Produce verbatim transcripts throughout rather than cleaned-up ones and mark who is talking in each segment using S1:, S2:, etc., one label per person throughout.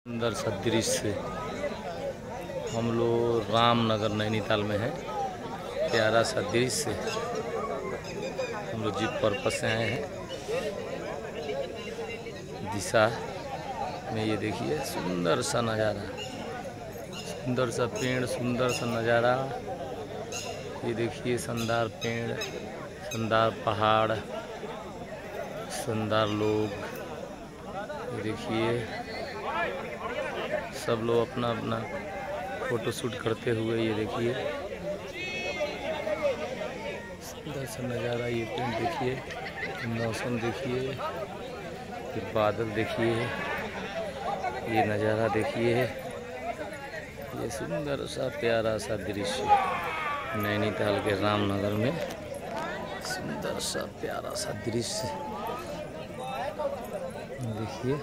S1: सुंदर सा दृश्य। हम लोग रामनगर नैनीताल में हैं। प्यारा सा दृश्य। हम लोग जीप पर्पस से आए हैं। दिशा में ये देखिए सुंदर सा नज़ारा, सुंदर सा पेड़, सुंदर सा नज़ारा। ये देखिए शानदार पेड़, शानदार पहाड़, शानदार लोग। ये देखिए सब लोग अपना अपना फोटो शूट करते हुए। ये देखिए सुंदर सा नज़ारा। ये पेड़ देखिए, मौसम देखिए, ये बादल देखिए, ये नज़ारा देखिए। ये सुंदर सा प्यारा सा दृश्य नैनीताल के रामनगर में। सुंदर सा प्यारा सा दृश्य देखिए,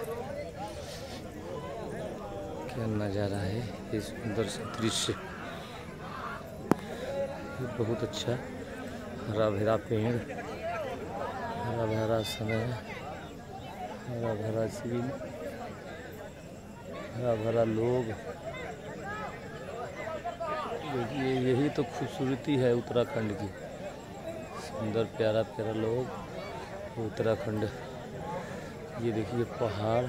S1: क्या नज़ारा है। ये सुंदर सा दृश्य, ये बहुत अच्छा हरा भरा पेड़, हरा भरा समय, हरा भरा सीन, हरा भरा लोग। देखिए यही तो खूबसूरती है उत्तराखंड की। सुंदर प्यारा प्यारा लोग उत्तराखंड। ये देखिए पहाड़,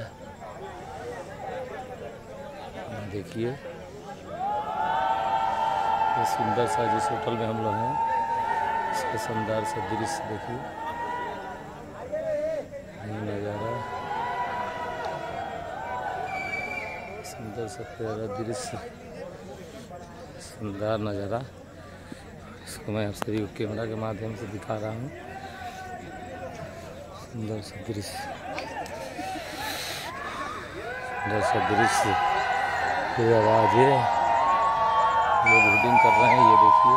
S1: देखिए ये सुंदर सा जिस होटल में हम लोग हैं इसका शानदार सा दृश्य देखिए, ये नज़ारा, सुंदर सा प्यारा दृश्य, शानदार नज़ारा। इसको मैं आप सभी को कैमरा के माध्यम से दिखा रहा हूँ। सुंदर सा दृश्य, सुंदर सा दृश्य। ये आवाज़ है, लोग हुडिंग कर रहे हैं। ये देखिए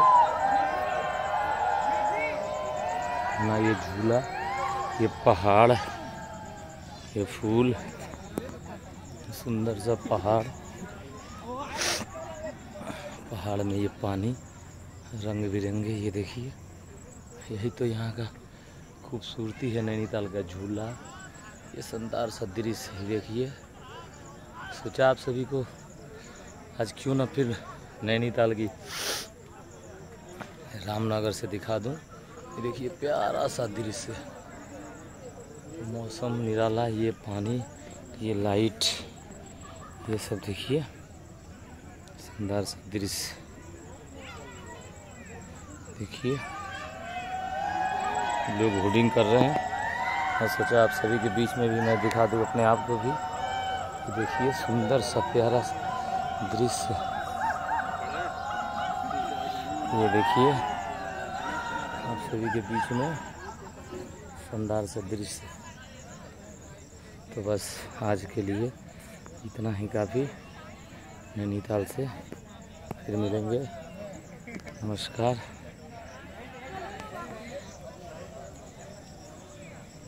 S1: ना, ये झूला, ये पहाड़, ये फूल, सुंदर सा पहाड़, पहाड़ में ये पानी रंग बिरंगे। ये देखिए यही तो यहाँ का खूबसूरती है नैनीताल का झूला। ये शानदार सा दृश्य देखिए। सोचा आप सभी को आज क्यों ना फिर नैनीताल की रामनगर से दिखा दूं। ये देखिए प्यारा सा दृश्य, मौसम निराला, ये पानी, ये लाइट, ये सब देखिए शानदार सा दृश्य देखिए। लोग होर्डिंग कर रहे हैं। मैं सोचा आप सभी के बीच में भी मैं दिखा दूं अपने आप को भी। ये देखिए सुंदर सा प्यारा दृश्य। ये देखिए आप सभी के बीच में शानदार सा दृश्य। तो बस आज के लिए इतना ही काफ़ी। नैनीताल से फिर मिलेंगे। नमस्कार।